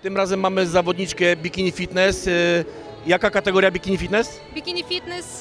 Tym razem mamy zawodniczkę Bikini Fitness. Jaka kategoria Bikini Fitness? Bikini Fitness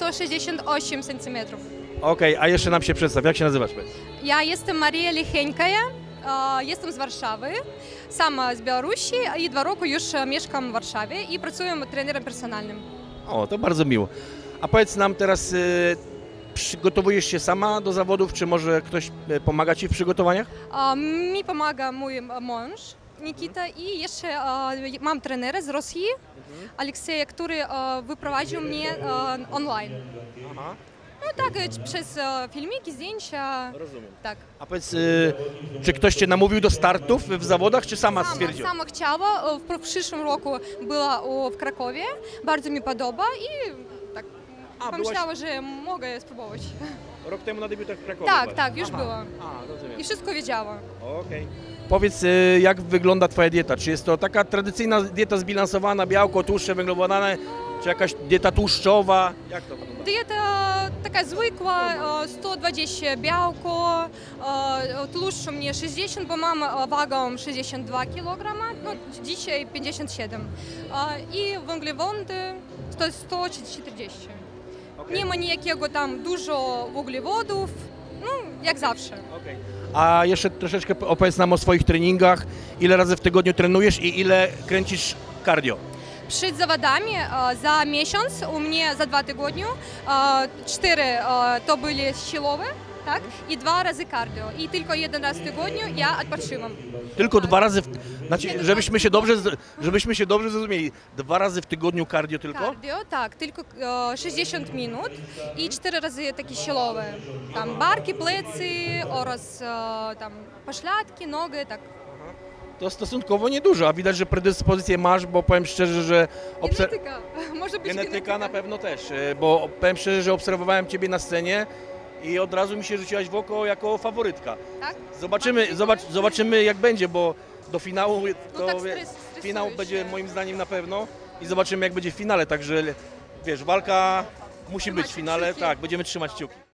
168 cm. Okej, a jeszcze nam się przedstaw. Jak się nazywasz? Ja jestem Maria Licheńkaja, jestem z Warszawy, sama z Białorusi i 2 roki już mieszkam w Warszawie i pracuję trenerem personalnym. O, to bardzo miło. A powiedz nam teraz, przygotowujesz się sama do zawodów, czy może ktoś pomaga Ci w przygotowaniach? Mi pomaga mój mąż Nikita i jeszcze mam trenera z Rosji, Aleksieja, który wyprowadził mnie online. Aha. No tak, przez filmiki, zdjęcia. Rozumiem. Tak. A powiedz, czy ktoś Cię namówił do startów w zawodach, czy sama stwierdziła? Sama chciała, w przyszłym roku była w Krakowie, bardzo mi podoba i tak pomyślała, że mogę spróbować. Rok temu na debiutach w Krakowie. Tak, już była. Rozumiem. I wszystko wiedziała. Okej. Powiedz, jak wygląda Twoja dieta? Czy jest to taka tradycyjna dieta zbilansowana, białko, tłuszcze, węglowodany, czy jakaś dieta tłuszczowa? Jak to wygląda? Dieta taka zwykła, 120 białko, tłuszczu mnie 60, bo mam wagę 62 kg, no dzisiaj 57. I węglowody to 140. Nie ma ніякого tam dużo węglowodów, no jak zawsze. A jeszcze troszeczkę opowiedz nam o swoich treningach. Ile razy w tygodniu trenujesz i ile kręcisz cardio? Przed zawodami za miesiąc, u mnie za 2 tygodnie, 4 to były siłowe, tak? I 2 razy cardio. I tylko 1 raz w tygodniu ja odpoczywam. Tylko 2 razy, znaczy, żebyśmy się dobrze zrozumieli, 2 razy w tygodniu cardio tylko? Cardio, tak, tylko 60 minut i 4 razy takie siłowe. Tam barki, plecy oraz tam pośladki, nogi, tak. To stosunkowo niedużo, a widać, że predyspozycję masz, bo powiem szczerze, że... Genetyka, może być Genetyka na pewno też, bo powiem szczerze, że obserwowałem Ciebie na scenie i od razu mi się rzuciłaś w oko jako faworytka. Tak? Zobaczymy jak będzie, bo do finału to tak finał stresujesz będzie się. moim zdaniem na pewno i zobaczymy jak będzie w finale, także wiesz, walka musi być w finale, kciuki. tak, będziemy trzymać kciuki.